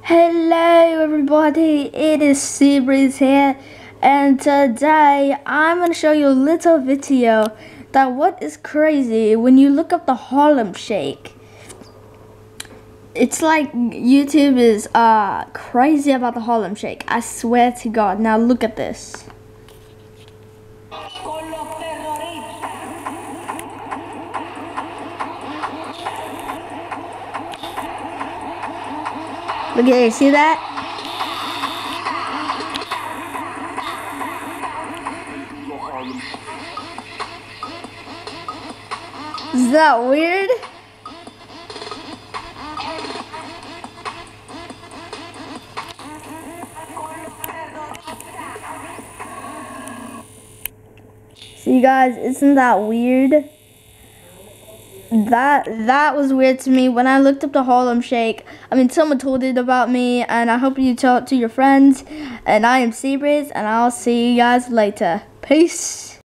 Hello everybody, it is Seabreeze here, and today I'm going to show you a little video that what is crazy when you look up the Harlem Shake. It's like YouTube is crazy about the Harlem Shake, I swear to God. Now look at this. Look at it, see that? Is that weird? See guys, isn't that weird? That was weird to me when I looked up the Harlem Shake. I mean, someone told it about me, and I hope you tell it to your friends. And I am Seabreeze, and I'll see you guys later. Peace.